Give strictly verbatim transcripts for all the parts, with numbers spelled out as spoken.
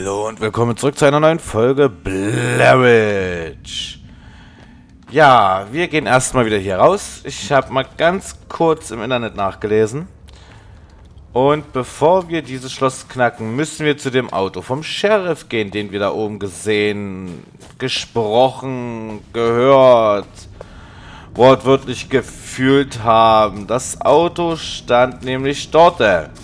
Hallo und willkommen zurück zu einer neuen Folge Blair Witch. Ja, wir gehen erstmal wieder hier raus. Ich habe mal ganz kurz im Internet nachgelesen. Und bevor wir dieses Schloss knacken, müssen wir zu dem Auto vom Sheriff gehen, den wir da oben gesehen, gesprochen, gehört, wortwörtlich gefühlt haben. Das Auto stand nämlich dort.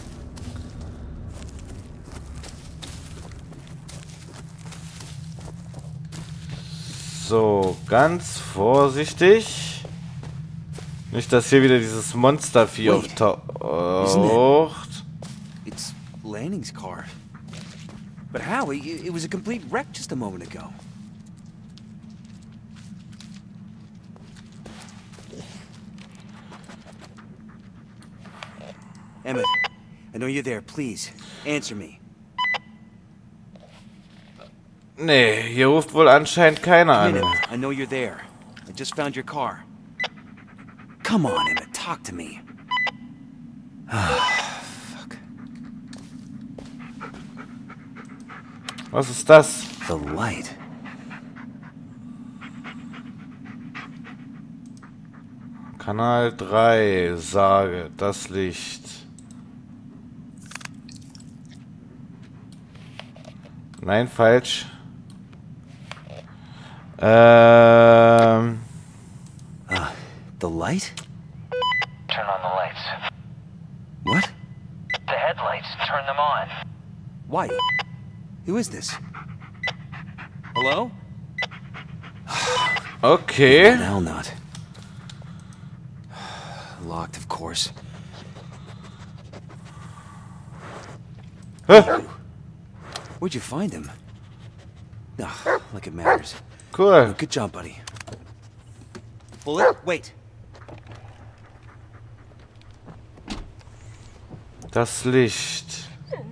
So, ganz vorsichtig. Nicht, dass hier wieder dieses Monstervieh auftaucht. It's Lanning's car. But how? It, it was a complete wreck just a moment ago. Emmett, I know you're there. Please, answer me. Nee, hier ruft wohl anscheinend keiner an. Emmett, I know you're there. I just found your car. Come on, Emmett, talk to me. Fuck. Was ist das? The light. Kanal drei, sage, das Licht. Nein, falsch. Ähm... Uh, the light? Turn on the lights. What? The headlights, turn them on. Why? Who is this? Hello? Okay. Hell not. Locked, of course. Huh. Where'd you find him? Ugh, like it matters. Cool. Good job, buddy. Bullet, wait. Das Licht.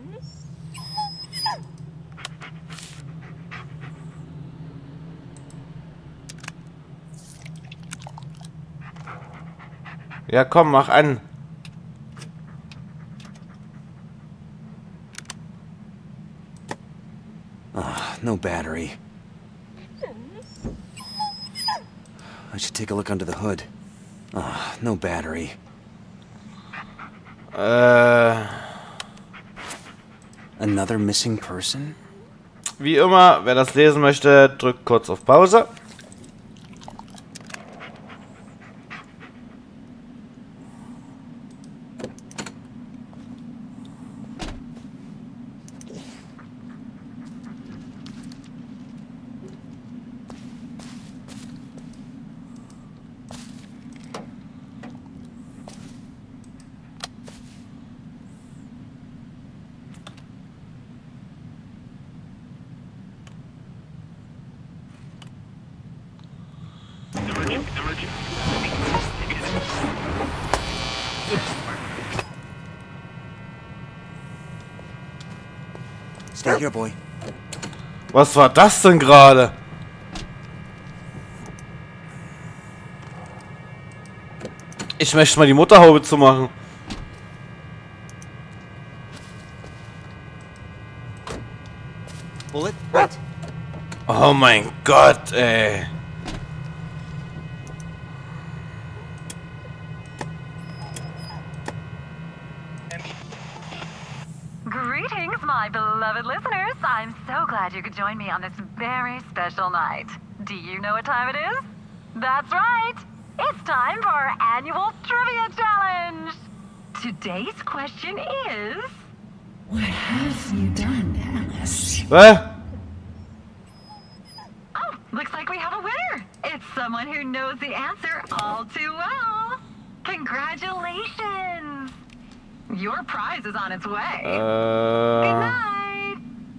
Ja, komm, mach an. Ah, no battery. I should take a look under the hood. Ah, no battery. Äh, Another missing person? wie immer, wer das lesen möchte, drückt kurz auf Pause. Stay here, boy. Was war das denn gerade? Ich möchte mal die Motorhaube zumachen. Bullet, wait. Oh mein Gott, ey. Greetings, my beloved listeners. I'm so glad you could join me on this very special night. Do you know what time it is? That's right. It's time for our annual trivia challenge. Today's question is... What have you done, Alice? Hä? Oh, looks like we have a winner. It's someone who knows the answer all too well. Congratulations. Your prize is on its way. Good Äh... night.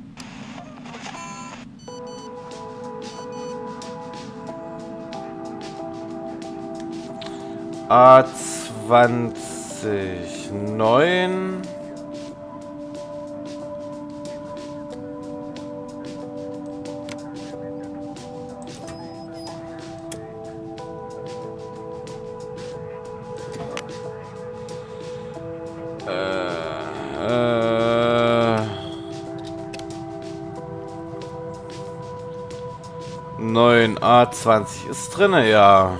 A zwanzig neun. Äh, A zwanzig ist drinne, ja.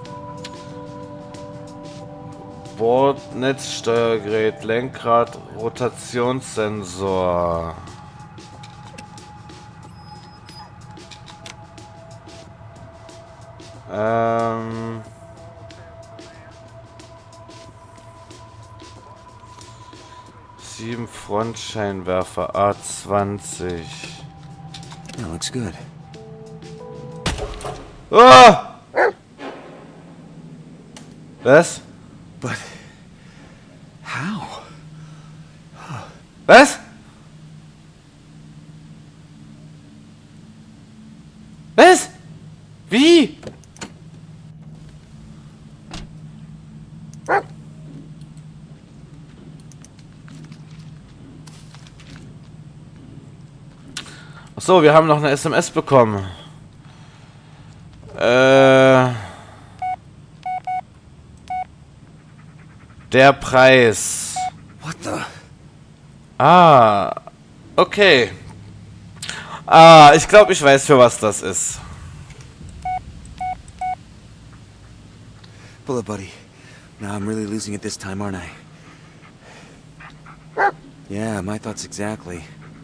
Bordnetzsteuergerät, Lenkrad, Rotationssensor. Ähm... Sieben Frontscheinwerfer, A zwanzig. That looks good. Oh! Was? But how? Was? Was? Wie? Ach so, wir haben noch eine S M S bekommen. Äh... Der Preis. What the? Ah, okay. Ah, ich glaube, ich weiß, für was das ist. Pull up, buddy. Now I'm really losing it this time, aren't I? Yeah, my thoughts exactly.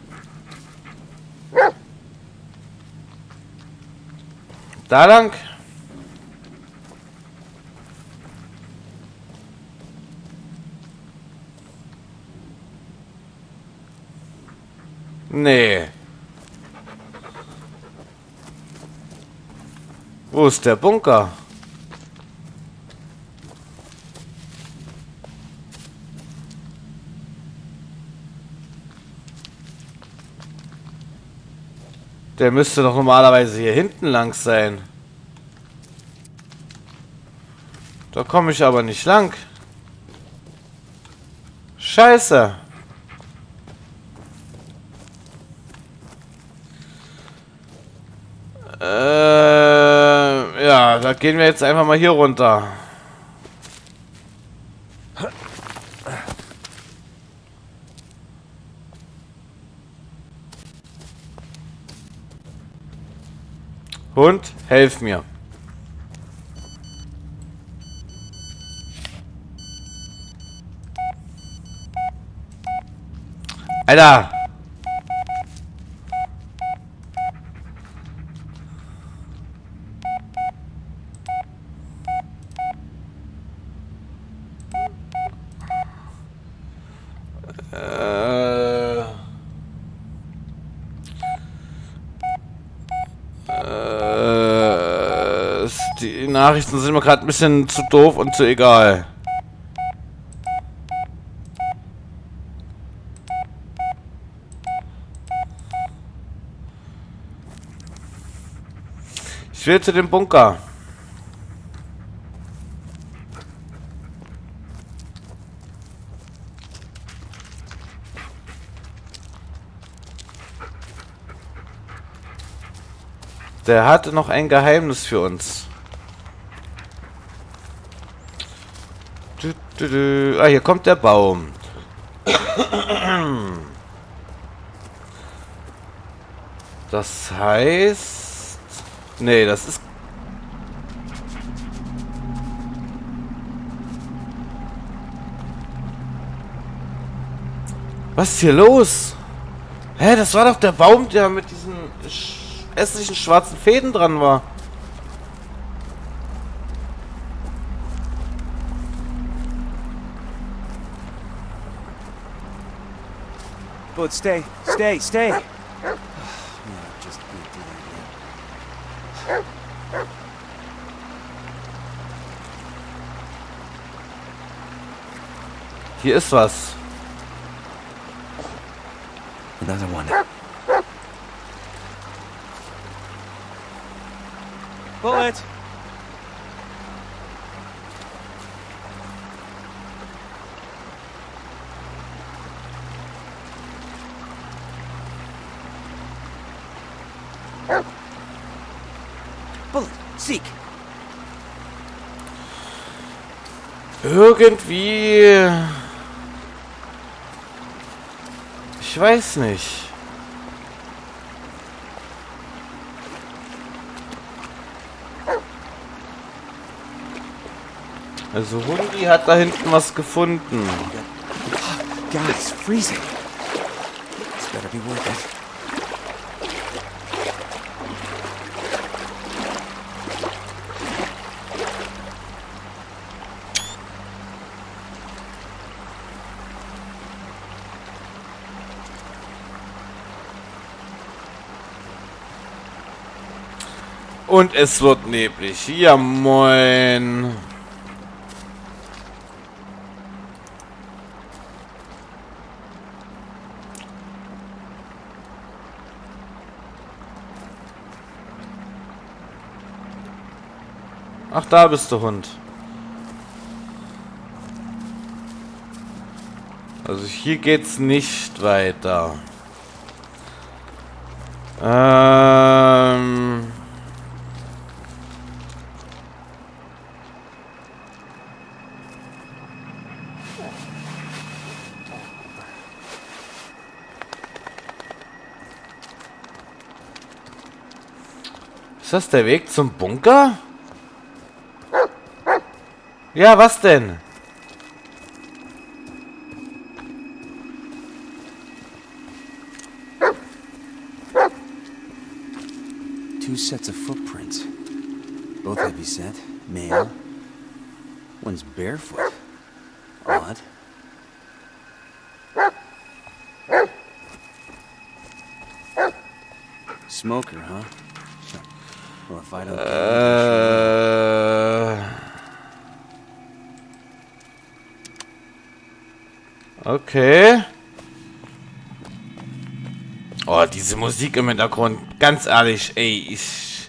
Da lang. Nee. Wo ist der Bunker? Der müsste doch normalerweise hier hinten lang sein. Da komme ich aber nicht lang. Scheiße. Äh, ja, da gehen wir jetzt einfach mal hier runter. Hund, helf mir. Alter! Äh... Äh... Die Nachrichten sind mir gerade ein bisschen zu doof und zu egal. Ich will zu dem Bunker. Der hatte noch ein Geheimnis für uns. Du, du, du. Ah, hier kommt der Baum. Das heißt... Nee, das ist... Was ist hier los? Hä, das war doch der Baum, der mit diesen sch hässlichen schwarzen Fäden dran war. But stay, stay, stay. Yeah, just can't do that yet. Hier ist was. Another one. Bullet! Bullet, seek! Irgendwie... Ich weiß nicht. Also Hundi hat da hinten was gefunden. God, it's freezing. This better be worth it. Und es wird neblig. Ja, moin. Ach, da bist du, Hund. Also hier geht's nicht weiter. Ähm... Ist das der Weg zum Bunker? Ja, was denn? Two sets of footprints. Both heavy set, male. One's barefoot. Odd. Smoker, huh? Well, if I don't get Äh... Okay. Oh, diese Musik im Hintergrund. Ganz ehrlich, ey, ich...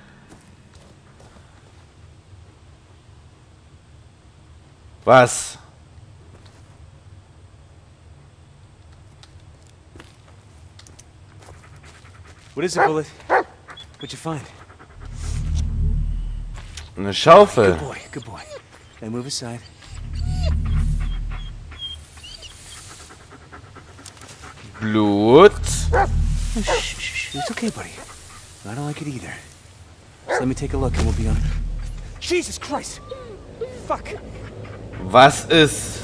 Was? What is it, Bullet? What'd you find? Eine Schaufel. Good boy, good boy. Now move aside. Blut. Shh, shh, shh. It's okay, buddy. I don't like it either. Just let me take a look and we'll be on. Jesus Christ! Fuck! Was ist?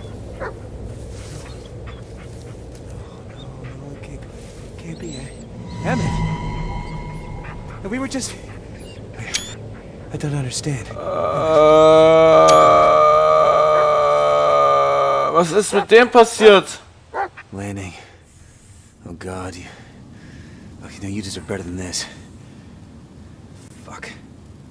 Okay, can't be it. Damn it! And we were just. I don't understand. Äh, was ist mit dem passiert? Landing. Oh God, you. Okay, no, you deserve better than this. Fuck.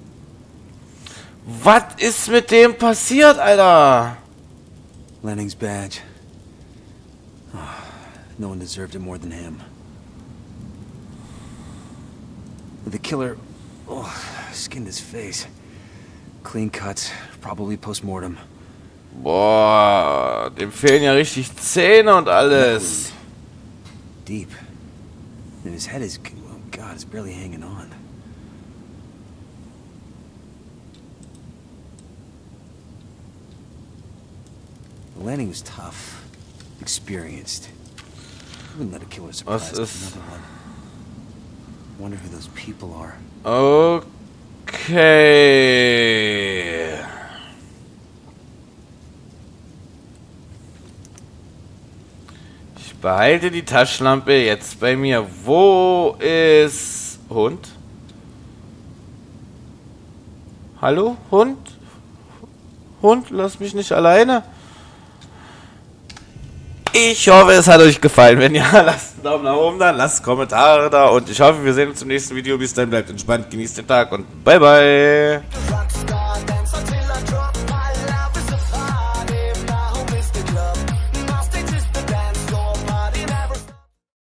Was ist mit dem passiert, Alter? Lanning's badge. Oh, no one deserved it more than him. The killer, oh, skinned his face. Clean cuts, probably post-mortem. Boah, dem fehlen ja richtig Zähne und alles. Deep. And his head is, oh God, it's barely hanging on. Lanning was tough, experienced. Wouldn't let a killer surprise Was ist? another one. Wonder who those people are. Okay. Ich behalte die Taschenlampe jetzt bei mir. Wo ist Hund? Hallo, Hund? Hund, lass mich nicht alleine. Ich hoffe, es hat euch gefallen. Wenn ja, lasst einen Daumen nach oben da, lasst Kommentare da und ich hoffe, wir sehen uns im nächsten Video. Bis dann, bleibt entspannt, genießt den Tag und bye bye.